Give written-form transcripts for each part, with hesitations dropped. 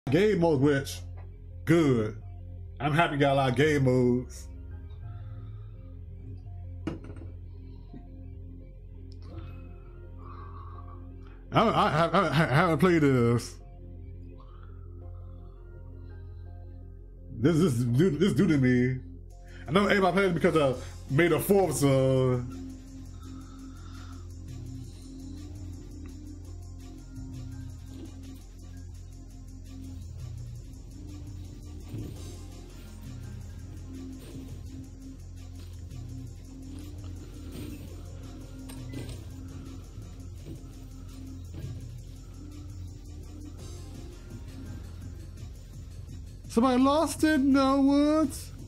game modes, which good. I'm happy you got a lot of game modes. I haven't played this. This new to me. I know everybody played it because of May the 4th, so. Somebody lost it? No, what?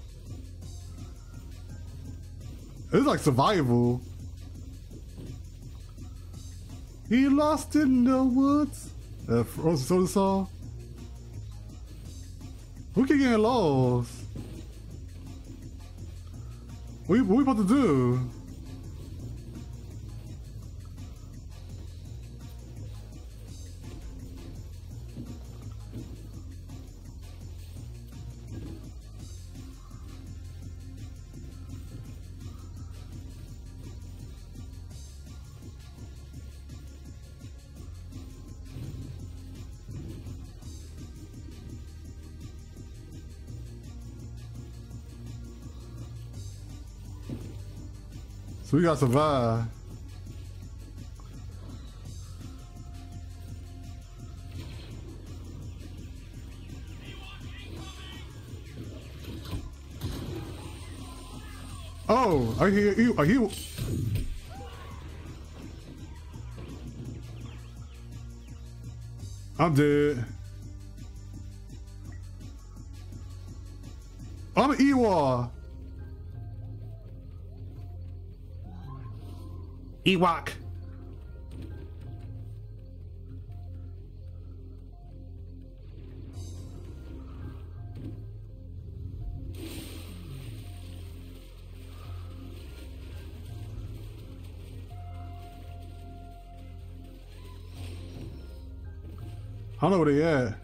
It's like survival. He lost it in the woods. Frozen Soda Saw. Who keep getting lost? What we about to do? So we gotta survive. Oh, I hear you. Are you? I'm dead. I'm an Ewok. Ewok. I don't know where they at.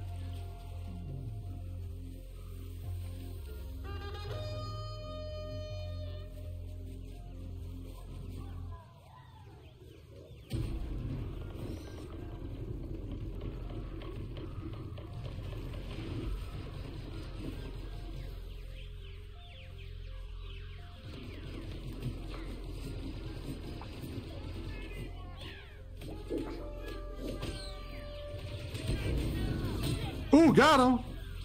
Ooh, got him.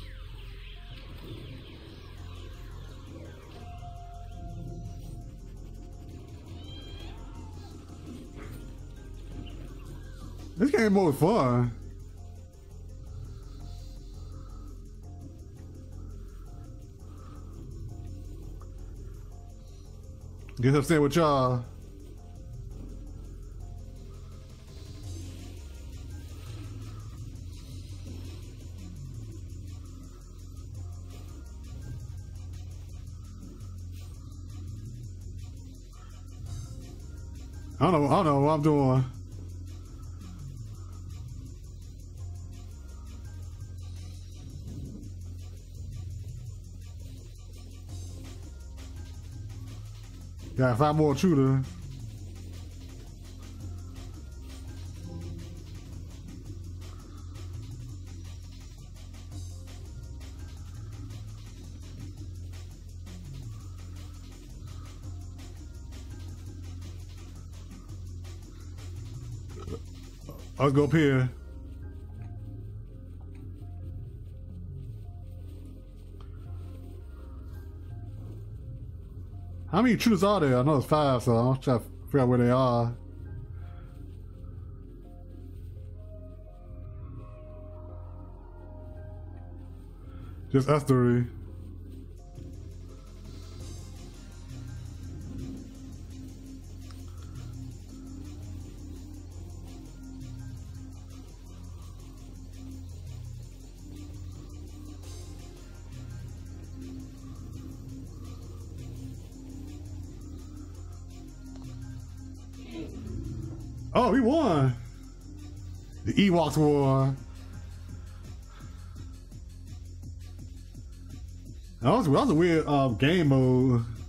This game more fun. Guess I'm staying with y'all. I don't know what I'm doing. Got 5 more shooters. Let's go up here. How many shooters are there? I know it's 5, so I'm trying to figure out where they are. Just us 3. Oh, we won! The Ewoks won. That was a weird game mode.